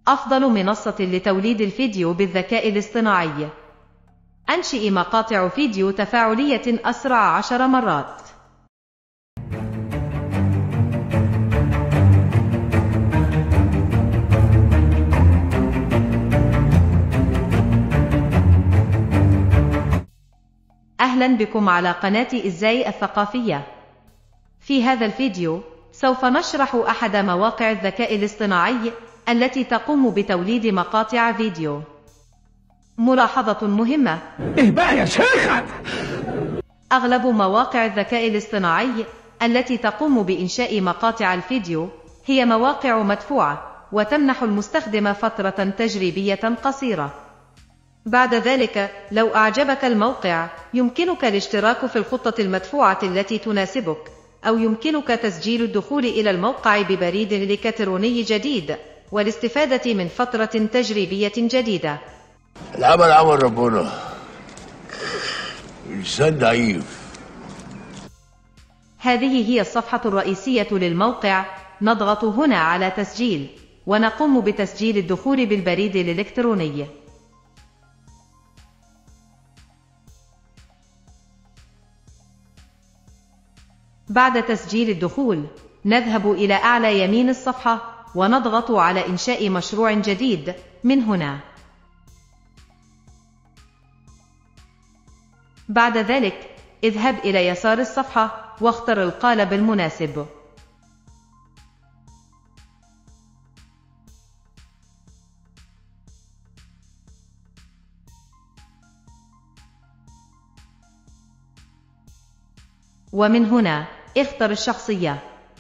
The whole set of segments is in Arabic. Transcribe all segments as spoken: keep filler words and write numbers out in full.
أفضل منصة لتوليد الفيديو بالذكاء الاصطناعي. أنشئ مقاطع فيديو تفاعلية أسرع عشر مرات. أهلا بكم على قناة إزاي الثقافية. في هذا الفيديو سوف نشرح أحد مواقع الذكاء الاصطناعي التي تقوم بتوليد مقاطع فيديو. ملاحظة مهمة: إيه بقى يا شيخ؟ أغلب مواقع الذكاء الاصطناعي التي تقوم بإنشاء مقاطع الفيديو هي مواقع مدفوعة، وتمنح المستخدم فترة تجريبية قصيرة. بعد ذلك لو أعجبك الموقع يمكنك الاشتراك في الخطة المدفوعة التي تناسبك، أو يمكنك تسجيل الدخول إلى الموقع ببريد إلكتروني جديد والاستفادة من فترة تجريبية جديدة. العمل عمل ربنا، إنسان ضعيف. هذه هي الصفحة الرئيسية للموقع. نضغط هنا على تسجيل ونقوم بتسجيل الدخول بالبريد الإلكتروني. بعد تسجيل الدخول نذهب إلى أعلى يمين الصفحة ونضغط على إنشاء مشروع جديد من هنا. بعد ذلك اذهب إلى يسار الصفحة واختر القالب المناسب. ومن هنا اختر الشخصية.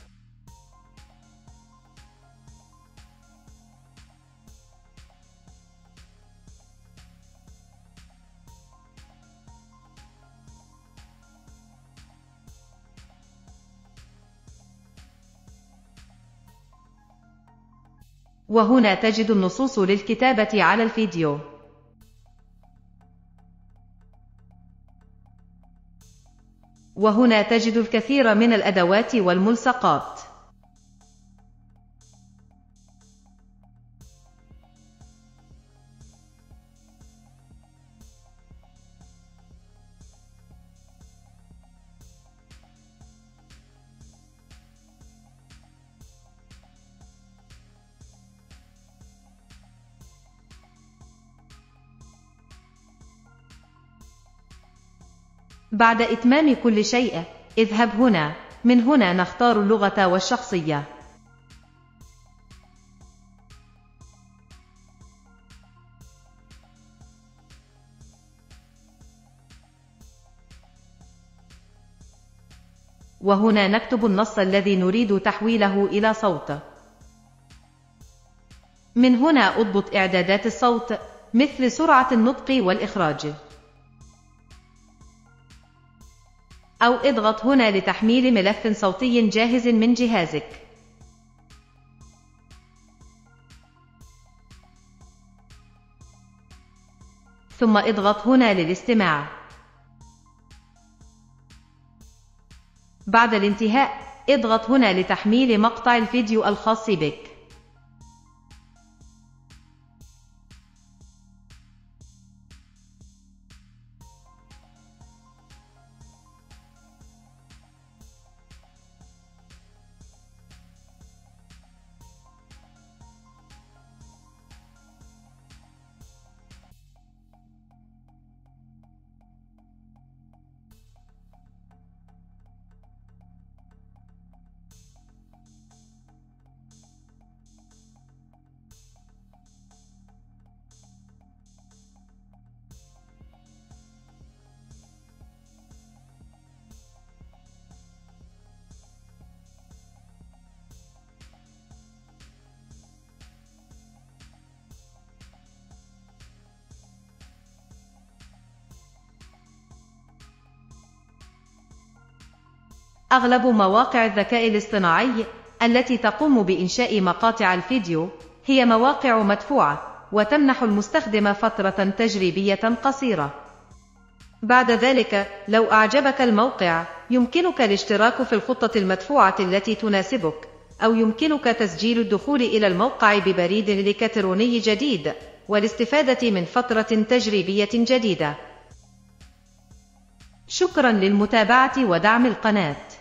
وهنا تجد النصوص للكتابة على الفيديو. وهنا تجد الكثير من الأدوات والملصقات. بعد إتمام كل شيء اذهب هنا. من هنا نختار اللغة والشخصية. وهنا نكتب النص الذي نريد تحويله إلى صوت. من هنا اضبط إعدادات الصوت مثل سرعة النطق والإخراج، أو اضغط هنا لتحميل ملف صوتي جاهز من جهازك. ثم اضغط هنا للاستماع. بعد الانتهاء اضغط هنا لتحميل مقطع الفيديو الخاص بك. أغلب مواقع الذكاء الاصطناعي التي تقوم بإنشاء مقاطع الفيديو هي مواقع مدفوعة، وتمنح المستخدم فترة تجريبية قصيرة. بعد ذلك لو أعجبك الموقع يمكنك الاشتراك في الخطة المدفوعة التي تناسبك، أو يمكنك تسجيل الدخول إلى الموقع ببريد إلكتروني جديد والاستفادة من فترة تجريبية جديدة. شكرا للمتابعة ودعم القناة.